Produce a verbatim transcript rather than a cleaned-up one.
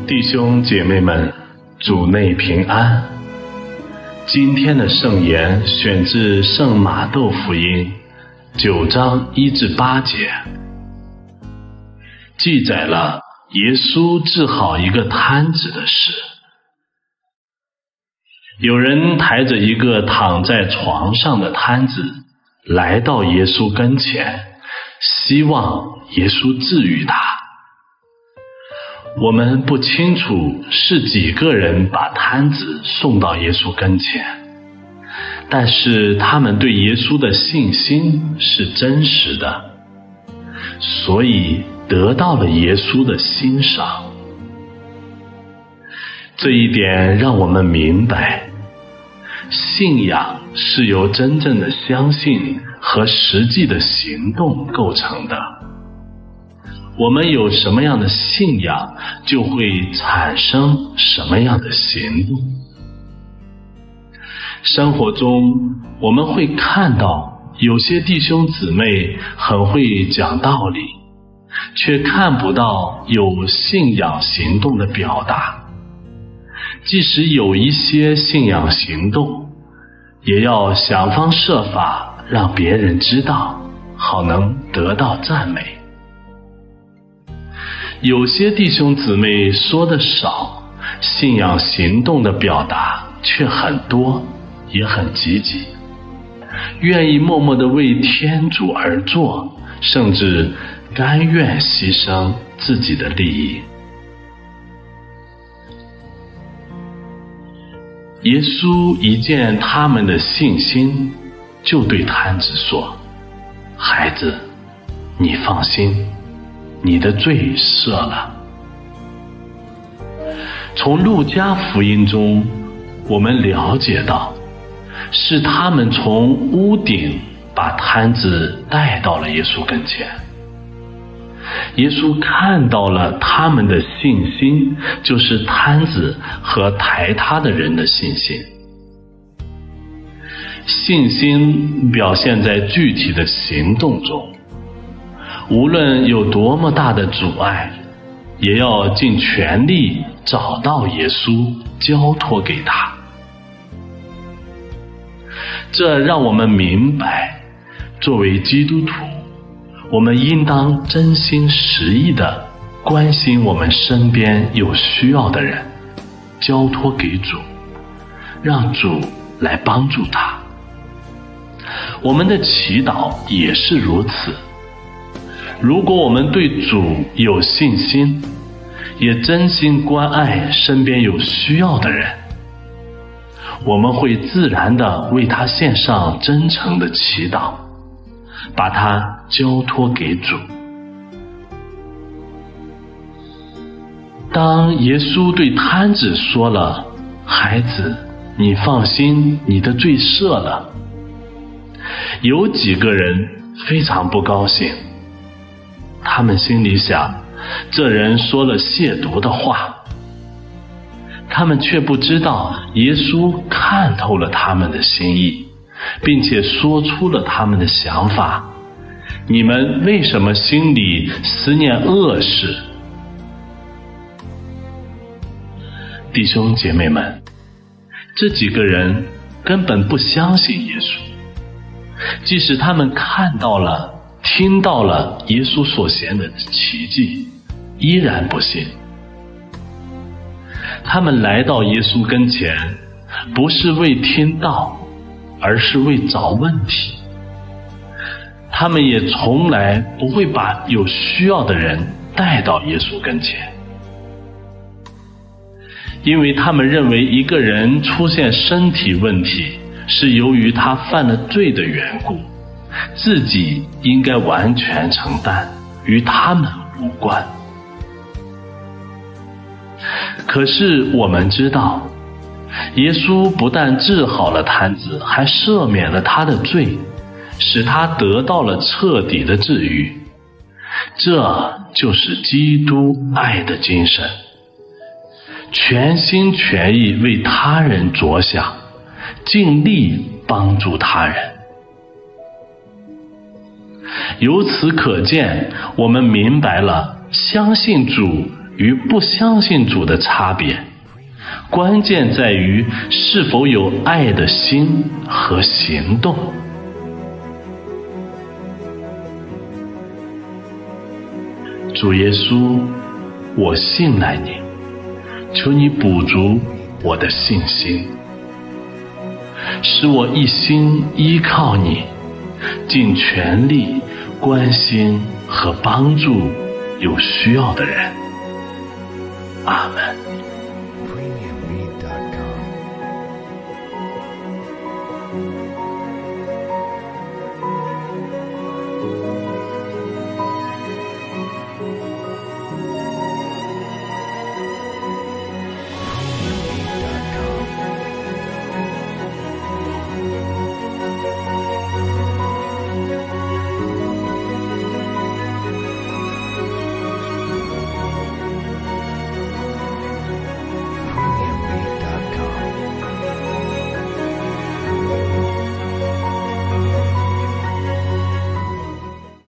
弟兄姐妹们，主内平安。今天的圣言选自圣马窦福音九章一至八节，记载了耶稣治好一个瘫子的事。有人抬着一个躺在床上的瘫子来到耶稣跟前，希望耶稣治愈他。我们不清楚是几个人把瘫子送到耶稣跟前，但是他们对耶稣的信心是真实的，所以得到了耶稣的欣赏。这一点让我们明白，信仰是由真正的相信和实际的行动构成的。我们有什么样的信仰，就会产生什么样的行动。生活中我们会看到有些弟兄姊妹很会讲道理，却看不到有信仰行动的表达。即使有一些信仰行动，也要想方设法让别人知道，好能得到赞美。有些弟兄姊妹说的少，信仰行动的表达却很多，也很积极，愿意默默地为天主而做，甚至甘愿牺牲自己的利益。耶稣一见他们的信心，就对瘫子说：“孩子，你放心，你的罪赦了。”从路加福音中，我们了解到，是他们从屋顶把瘫子带到了耶稣跟前。耶稣看到了他们的信心，就是瘫子和抬他的人的信心。信心表现在具体的行动中，无论有多么大的阻碍，也要尽全力找到耶稣，交托给他。这让我们明白，作为基督徒，我们应当真心实意地关心我们身边有需要的人，交托给主，让主来帮助他。我们的祈祷也是如此。如果我们对主有信心，也真心关爱身边有需要的人，我们会自然地为他献上真诚的祈祷，把他交托给主。当耶稣对瘫子说了：“孩子，你放心，你的罪赦了”，有几个人非常不高兴，他们心里想，这人说了亵渎的话。他们却不知道耶稣看透了他们的心意，并且说出了他们的想法：你们为什么心里思念恶事？弟兄姐妹们，这几个人根本不相信耶稣，即使他们看到了、听到了耶稣所行的奇迹，依然不信。他们来到耶稣跟前，不是为听道，而是为找问题。他们也从来不会把有需要的人带到耶稣跟前，因为他们认为一个人出现身体问题是由于他犯了罪的缘故，自己应该完全承担，与他们无关。可是我们知道，耶稣不但治好了瘫子，还赦免了他的罪，使他得到了彻底的治愈。这就是基督爱的精神，全心全意为他人着想，尽力帮助他人。由此可见，我们明白了相信主与不相信主的差别，关键在于是否有爱的心和行动。主耶稣，我信赖你，求你补足我的信心，使我一心依靠你，尽全力关心和帮助有需要的人。阿们。